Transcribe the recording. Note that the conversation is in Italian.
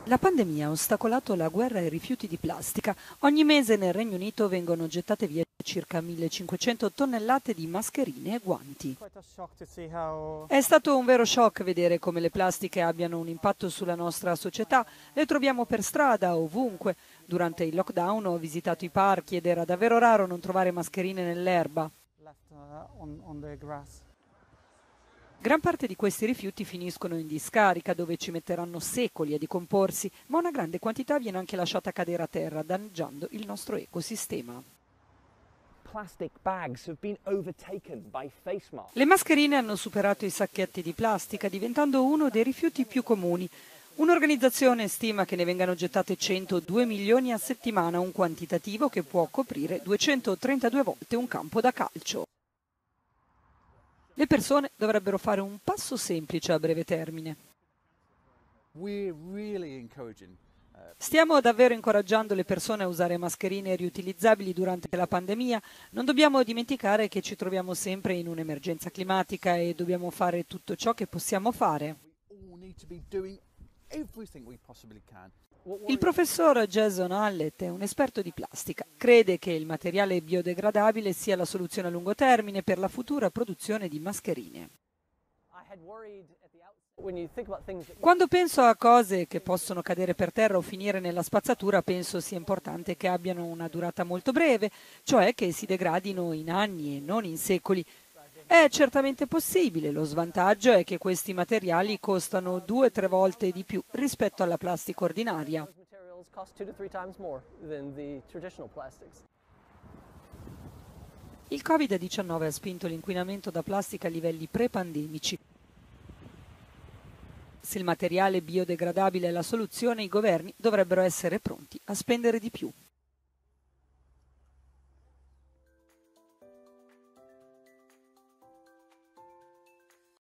La pandemia ha ostacolato la guerra ai rifiuti di plastica. Ogni mese nel Regno Unito vengono gettate via circa 1500 tonnellate di mascherine e guanti. È stato un vero shock vedere come le plastiche abbiano un impatto sulla nostra società. Le troviamo per strada, ovunque. Durante il lockdown ho visitato i parchi ed era davvero raro non trovare mascherine nell'erba. Gran parte di questi rifiuti finiscono in discarica, dove ci metteranno secoli a decomporsi, ma una grande quantità viene anche lasciata cadere a terra, danneggiando il nostro ecosistema. Le mascherine hanno superato i sacchetti di plastica, diventando uno dei rifiuti più comuni. Un'organizzazione stima che ne vengano gettate 102 milioni a settimana, un quantitativo che può coprire 232 volte un campo da calcio. Le persone dovrebbero fare un passo semplice a breve termine. Stiamo davvero incoraggiando le persone a usare mascherine riutilizzabili durante la pandemia. Non dobbiamo dimenticare che ci troviamo sempre in un'emergenza climatica e dobbiamo fare tutto ciò che possiamo fare. Il professor Jason Hallett è un esperto di plastica. Crede che il materiale biodegradabile sia la soluzione a lungo termine per la futura produzione di mascherine. Quando penso a cose che possono cadere per terra o finire nella spazzatura, penso sia importante che abbiano una durata molto breve, cioè che si degradino in anni e non in secoli. È certamente possibile, lo svantaggio è che questi materiali costano 2-3 volte di più rispetto alla plastica ordinaria. Il Covid-19 ha spinto l'inquinamento da plastica a livelli pre-pandemici. Se il materiale biodegradabile è la soluzione, i governi dovrebbero essere pronti a spendere di più.